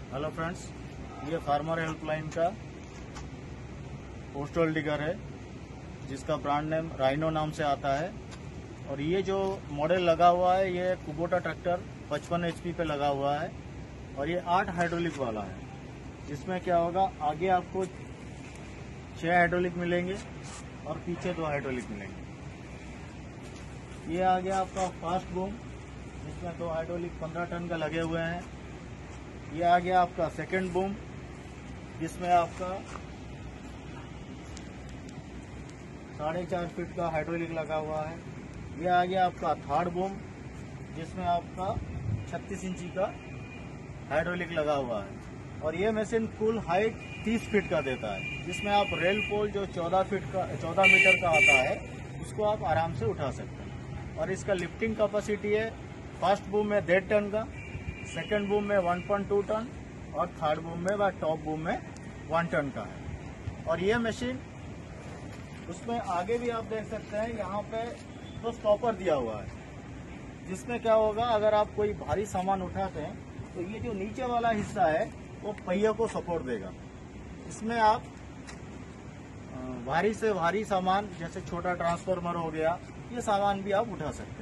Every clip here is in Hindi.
हेलो फ्रेंड्स, ये फार्मर हेल्पलाइन का पोस्टल डिगर है जिसका ब्रांड नेम राइनो नाम से आता है। और ये जो मॉडल लगा हुआ है ये कुबोटा ट्रैक्टर 55 HP पे लगा हुआ है और ये 8 हाइड्रोलिक वाला है। जिसमें क्या होगा, आगे आपको 6 हाइड्रोलिक मिलेंगे और पीछे 2 हाइड्रोलिक मिलेंगे। ये आ गया आपका फास्ट बूम जिसमें 2 हाइड्रोलिक 15 टन का लगे हुए हैं। ये आ गया आपका सेकंड बूम जिसमें आपका 4.5 फीट का हाइड्रोलिक लगा हुआ है। ये आ गया आपका थर्ड बूम जिसमें आपका 36 इंची का हाइड्रोलिक लगा हुआ है। और ये मशीन कुल हाइट 30 फीट का देता है, जिसमें आप रेल पोल जो 14 मीटर का आता है उसको आप आराम से उठा सकते हैं। और इसका लिफ्टिंग कैपेसिटी है फर्स्ट बूम में 1.5 टन का, सेकंड बूम में 1.2 टन और थर्ड बूम में व टॉप बूम में 1 टन का है। और ये मशीन उसमें आगे भी आप देख सकते हैं, यहाँ पे तो स्टॉपर दिया हुआ है जिसमें क्या होगा, अगर आप कोई भारी सामान उठाते हैं तो ये जो नीचे वाला हिस्सा है वो पहिए को सपोर्ट देगा। इसमें आप भारी से भारी सामान जैसे छोटा ट्रांसफार्मर हो गया, ये सामान भी आप उठा सकते हैं।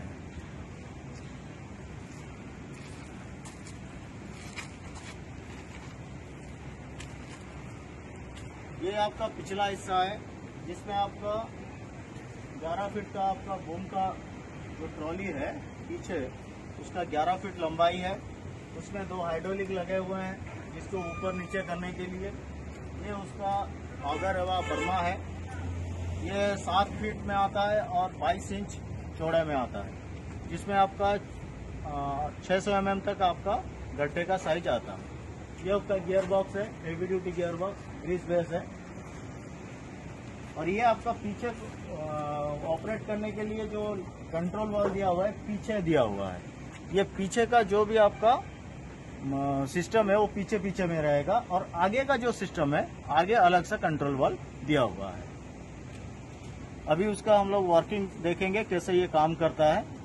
ये आपका पिछला हिस्सा है जिसमें आपका 11 फीट का आपका बूम का जो ट्रॉली है पीछे, उसका 11 फीट लंबाई है। उसमें 2 हाइड्रोलिक लगे हुए हैं जिसको ऊपर नीचे करने के लिए। ये उसका ऑगर व बर्मा है। ये 7 फीट में आता है और 22 इंच चौड़े में आता है, जिसमें आपका 600 mm तक आपका गड्ढे का साइज आता है। ये उसका गियर बॉक्स है, heavy duty gear box, grease base है। और ये आपका पीछे ऑपरेट करने के लिए जो कंट्रोल वाल्व दिया हुआ है पीछे दिया हुआ है। ये पीछे का जो भी आपका सिस्टम है वो पीछे पीछे में रहेगा और आगे का जो सिस्टम है आगे अलग सा कंट्रोल वाल्व दिया हुआ है। अभी उसका हम लोग वर्किंग देखेंगे कैसे ये काम करता है।